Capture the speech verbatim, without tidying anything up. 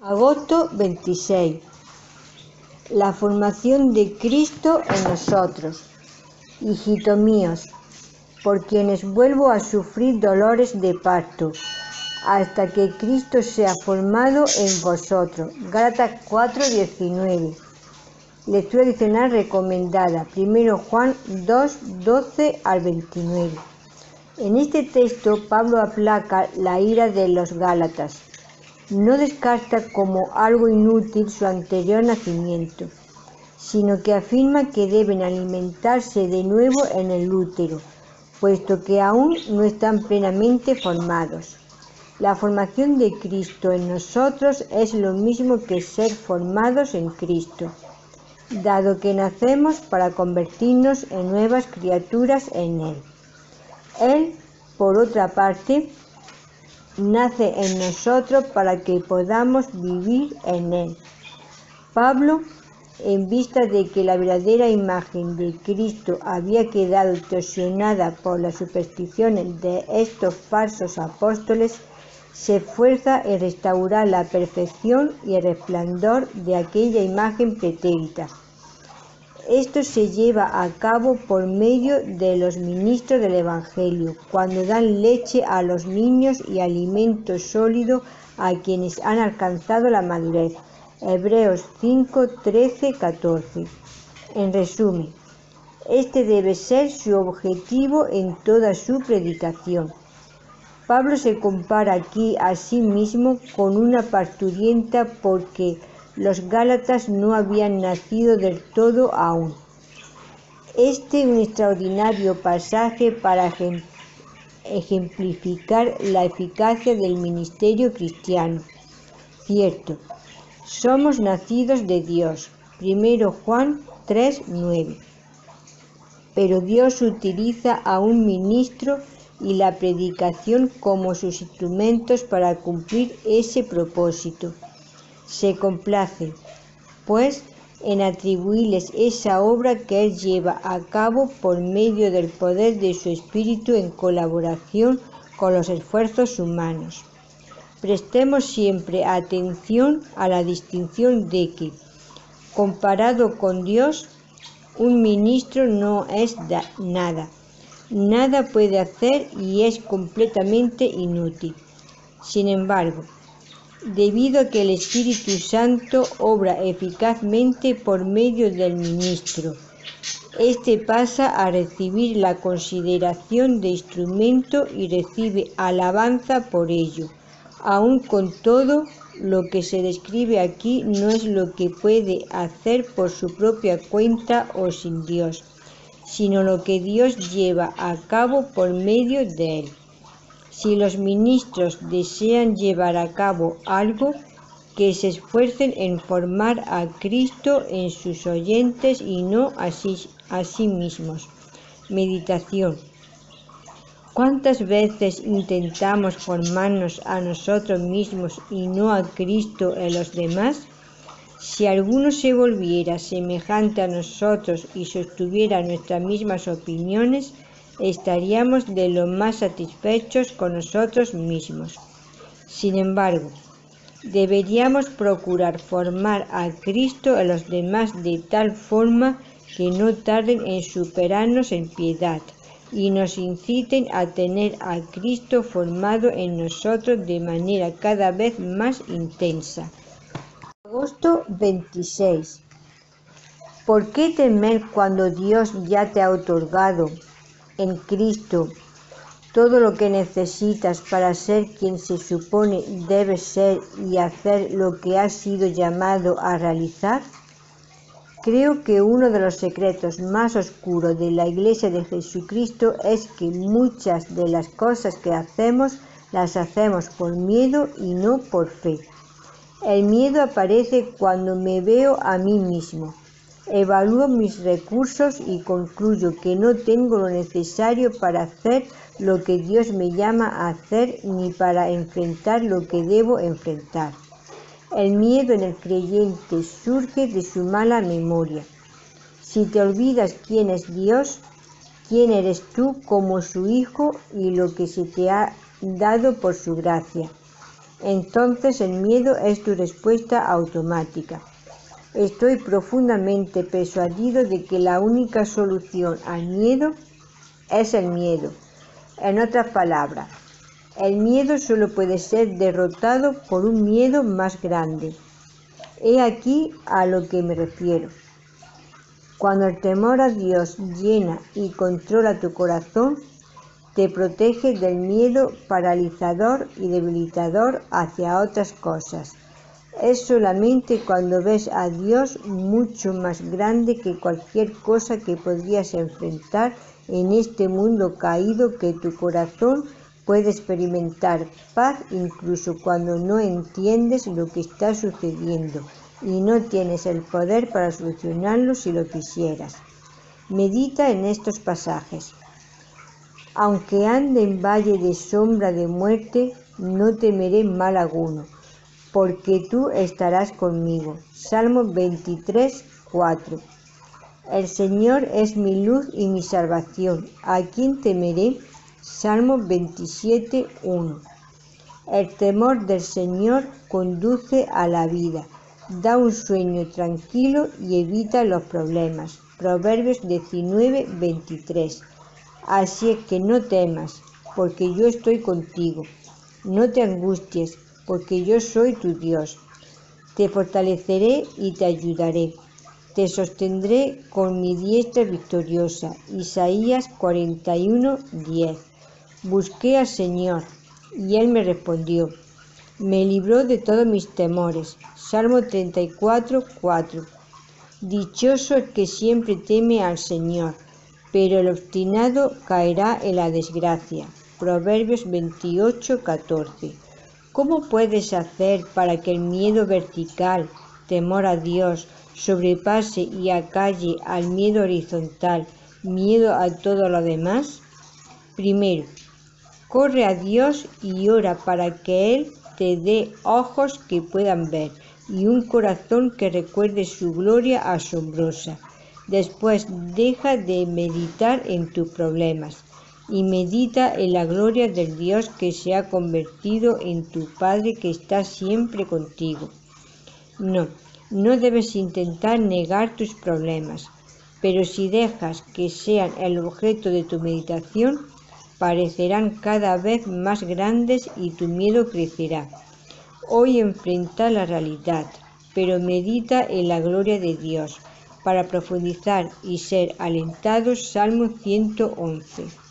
Agosto veintiséis. La formación de Cristo en nosotros. Hijitos míos, por quienes vuelvo a sufrir dolores de parto, hasta que Cristo sea formado en vosotros. Gálatas cuatro diecinueve. Lectura adicional recomendada. primero Juan dos, doce al veintinueve. En este texto Pablo aplaca la ira de los Gálatas. No descarta como algo inútil su anterior nacimiento, sino que afirma que deben alimentarse de nuevo en el útero, puesto que aún no están plenamente formados. La formación de Cristo en nosotros es lo mismo que ser formados en Cristo, dado que nacemos para convertirnos en nuevas criaturas en Él. Él, por otra parte, nace en nosotros para que podamos vivir en Él. Pablo, en vista de que la verdadera imagen de Cristo había quedado torsionada por las supersticiones de estos falsos apóstoles, se esfuerza en restaurar la perfección y el resplandor de aquella imagen pretérita. Esto se lleva a cabo por medio de los ministros del Evangelio, cuando dan leche a los niños y alimento sólido a quienes han alcanzado la madurez. Hebreos cinco, trece, catorce. En resumen, este debe ser su objetivo en toda su predicación. Pablo se compara aquí a sí mismo con una parturienta porque los Gálatas no habían nacido del todo aún. Este es un extraordinario pasaje para ejemplificar la eficacia del ministerio cristiano. Cierto, somos nacidos de Dios, primero Juan tres, nueve. Pero Dios utiliza a un ministro y la predicación como sus instrumentos para cumplir ese propósito. Se complace, pues, en atribuirles esa obra que Él lleva a cabo por medio del poder de su Espíritu en colaboración con los esfuerzos humanos. Prestemos siempre atención a la distinción de que, comparado con Dios, un ministro no es nada, nada puede hacer y es completamente inútil. Sin embargo, debido a que el Espíritu Santo obra eficazmente por medio del ministro, éste pasa a recibir la consideración de instrumento y recibe alabanza por ello. Aun con todo, lo que se describe aquí no es lo que puede hacer por su propia cuenta o sin Dios, sino lo que Dios lleva a cabo por medio de él. Si los ministros desean llevar a cabo algo, que se esfuercen en formar a Cristo en sus oyentes y no a sí, a sí mismos. Meditación. ¿Cuántas veces intentamos formarnos a nosotros mismos y no a Cristo en los demás? Si alguno se volviera semejante a nosotros y sostuviera nuestras mismas opiniones, estaríamos de lo más satisfechos con nosotros mismos. Sin embargo, deberíamos procurar formar a Cristo en los demás de tal forma que no tarden en superarnos en piedad y nos inciten a tener a Cristo formado en nosotros de manera cada vez más intensa. Agosto veintiséis. ¿Por qué temer cuando Dios ya te ha otorgado en Cristo todo lo que necesitas para ser quien se supone debes ser y hacer lo que has sido llamado a realizar? Creo que uno de los secretos más oscuros de la Iglesia de Jesucristo es que muchas de las cosas que hacemos las hacemos por miedo y no por fe. El miedo aparece cuando me veo a mí mismo. Evalúo mis recursos y concluyo que no tengo lo necesario para hacer lo que Dios me llama a hacer ni para enfrentar lo que debo enfrentar. El miedo en el creyente surge de su mala memoria. Si te olvidas quién es Dios, quién eres tú como su hijo y lo que se te ha dado por su gracia, Entonces el miedo es tu respuesta automática. Estoy profundamente persuadido de que la única solución al miedo es el miedo. En otras palabras, el miedo solo puede ser derrotado por un miedo más grande. He aquí a lo que me refiero. Cuando el temor a Dios llena y controla tu corazón, te protege del miedo paralizador y debilitador hacia otras cosas. Es solamente cuando ves a Dios mucho más grande que cualquier cosa que podrías enfrentar en este mundo caído que tu corazón puede experimentar paz incluso cuando no entiendes lo que está sucediendo y no tienes el poder para solucionarlo si lo quisieras. Medita en estos pasajes. Aunque ande en valle de sombra de muerte, no temeré mal alguno, porque tú estarás conmigo. Salmo veintitrés, cuatro. El Señor es mi luz y mi salvación. ¿A quién temeré? Salmo veintisiete, uno. El temor del Señor conduce a la vida, da un sueño tranquilo y evita los problemas. Proverbios diecinueve, veintitrés. Así es que no temas, porque yo estoy contigo. No te angusties, porque yo soy tu Dios. Te fortaleceré y te ayudaré. Te sostendré con mi diestra victoriosa. Isaías cuarenta y uno, diez. Busqué al Señor, y Él me respondió. Me libró de todos mis temores. Salmo treinta y cuatro, cuatro. Dichoso el que siempre teme al Señor, pero el obstinado caerá en la desgracia. Proverbios veintiocho, catorce. ¿Cómo puedes hacer para que el miedo vertical, temor a Dios, sobrepase y acalle al miedo horizontal, miedo a todo lo demás? Primero, corre a Dios y ora para que Él te dé ojos que puedan ver y un corazón que recuerde su gloria asombrosa. Después deja de meditar en tus problemas y medita en la gloria del Dios que se ha convertido en tu Padre que está siempre contigo. No, no debes intentar negar tus problemas, pero si dejas que sean el objeto de tu meditación, parecerán cada vez más grandes y tu miedo crecerá. Hoy enfrenta la realidad, pero medita en la gloria de Dios, para profundizar y ser alentados. Salmo ciento once.